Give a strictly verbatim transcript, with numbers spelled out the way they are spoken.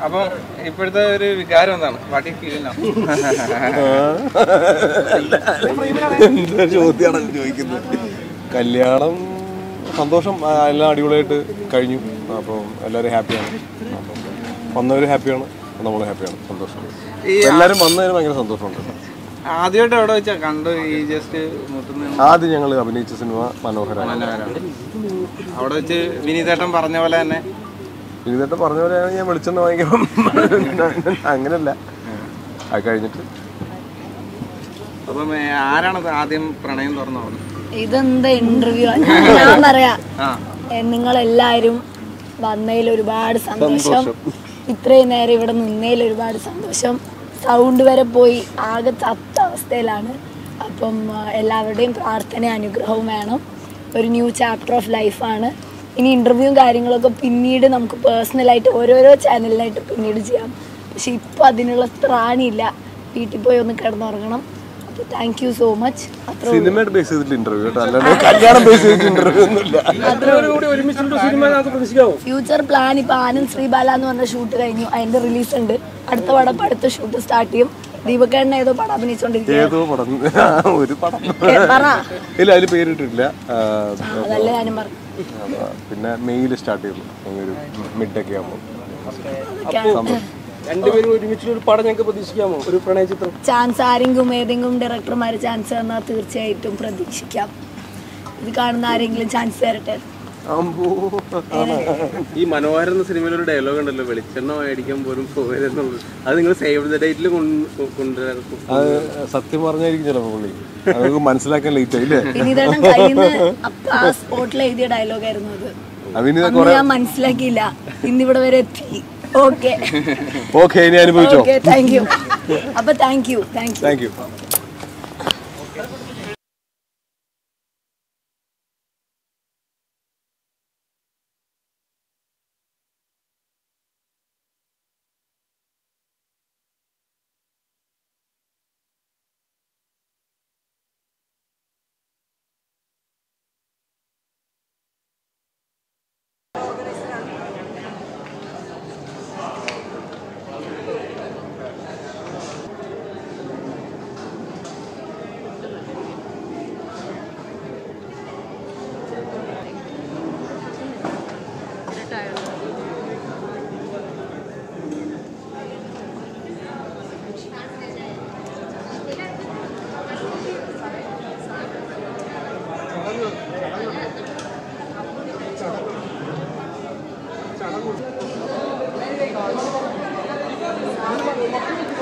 അപ്പം ഇപ്പോഴത്തെ ഒരു വികാരം എന്താണ്? What you feel now? ചോദ്യമാണ് ചോദിക്കുന്നത്. കല്യാണം സന്തോഷം, എല്ലാം അടിപൊളിയായിട്ട് കഴിഞ്ഞു. അപ്പം എല്ലാവരും ഹാപ്പിയാണ്. അപ്പം വന്നവർ ഹാപ്പിയാണ്, നമ്മൾ ഹാപ്പിയാണ്, സന്തോഷം. എല്ലാവരും വന്നതിന് ഭയങ്കര സന്തോഷമുണ്ട്. ആദ്യമായിട്ട് എവിടെ വെച്ചാ കണ്ടു ഈ ജസ്റ്റ് മുട്ടുന്ന? ആദ്യം ഞങ്ങൾ അഭിനയിച്ച സിനിമ മനോഹരമാണ്. അവിടെ വെച്ച് വിനീതേട്ടൻ പറഞ്ഞ പോലെ തന്നെ വിനീതേട്ടൻ പറഞ്ഞ പോലെയാണ് ഞാൻ വിളിച്ചെന്ന് വാങ്ങിക്കണം. അങ്ങനെയല്ല, അത് കഴിഞ്ഞിട്ട്. അപ്പം ആരാണ് ആദ്യം പ്രണയം തുറന്നു പറഞ്ഞത്? ഇതെന്താ ഇന്റർവ്യൂ? ഞാൻ പറയാ, നിങ്ങളെല്ലാരും വന്നതിൽ ഒരുപാട് സന്തോഷം. ഇത്രയും നേരം ഇവിടെ നിന്നതിൽ ഒരുപാട് സന്തോഷം. സൗണ്ട് വരെ പോയി ആകെ ചത്ത അവസ്ഥയിലാണ്. അപ്പം എല്ലാവരുടെയും പ്രാർത്ഥന അനുഗ്രഹവും വേണം. ഒരു ന്യൂ ചാപ്റ്റർ ഓഫ് ലൈഫാണ്. ഇനി ഇൻ്റർവ്യൂവും കാര്യങ്ങളൊക്കെ പിന്നീട് നമുക്ക് പേഴ്സണലായിട്ട് ഓരോരോ ചാനലിലായിട്ട് പിന്നീട് ചെയ്യാം. പക്ഷെ ഇപ്പോൾ അതിനുള്ള ത്രാണിയില്ല. വീട്ടിൽ പോയി ഒന്ന് കിടന്നുറങ്ങണം. അപ്പോൾ താങ്ക് യു സോ മച്ച്. സിനിമയുടെ ബേസ് ചെയ്തിട്ട് ഇന്റർവ്യൂ കേട്ടോ, അല്ലാണ്ട് കല്യാണം ബേസ് ചെയ്തിട്ട് ഇന്റർവ്യൂ ഒന്നുമില്ല. ഫ്യൂച്ചർ പ്ലാൻ ഇപ്പോൾ ആനന്ദ് ശ്രീബാല എന്ന് പറഞ്ഞ ഷൂട്ട് കഴിഞ്ഞു, അതിന്റെ റിലീസ് ഉണ്ട്. അടുത്ത പടം അടുത്ത ഷൂട്ട് സ്റ്റാർട്ട് ചെയ്യും. ദീപക്കേട്ടൻ ഏതോ പടം അഭിനയിച്ചോണ്ടിരിക്കും. ഒരു പടം ഇല്ല, അതിൽ പേരിട്ടിട്ടില്ല. അതല്ല ഞാനും പറഞ്ഞു. പിന്നെ മെയിൽ സ്റ്റാർട്ട് ചെയ്യുന്നു, ഒരു മിഡ് ഒക്കെ ആകുമ്പോൾ. രണ്ടുപേരും ഒരുമിച്ച് ഒരു പടം ഞങ്ങൾക്ക് പ്രതീക്ഷിക്കാമോ? ഒരു പ്രണയ ചിത്രം ചാൻസ് ആരെങ്കിലും ഏതെങ്കിലും ഡയറക്ടർമാർ ചാൻസ് തന്നാൽ തീർച്ചയായിട്ടും പ്രതീക്ഷിക്കാം. ഇത് കാണുന്ന ആരെങ്കിലും ചാൻസ് തരട്ടെ. ഈ മനോഹരൻ എന്ന സിനിമയിൽ ഒരു ഡയലോഗ് ഉണ്ടല്ലോ, വെളിച്ചെണ്ണ മേടിക്കാൻ പോലും പോയതെന്നുള്ളത്. അത് നിങ്ങൾ സേവ് ദ ഡേറ്റിൽ കൊണ്ടുവരാറുണ്ട്? അത് സത്യം പറഞ്ഞായിരിക്കും ചിലപ്പോൾ പുള്ളി, അത് മനസ്സിലാക്കാൻ ലേറ്റ് ആയില്ലേ? ആ സ്പോട്ടിൽ എഴുതിയ ഡയലോഗ് ആയിരുന്നു അത്. ഞാൻ മനസ്സിലാക്കിയില്ല, ഇന്നിവിടെ വരെ എത്തി. ഓക്കെ ഓക്കെ ഇനി അനുഭവിച്ചോ. Thank you. അപ്പൊ thank you thank you thank U.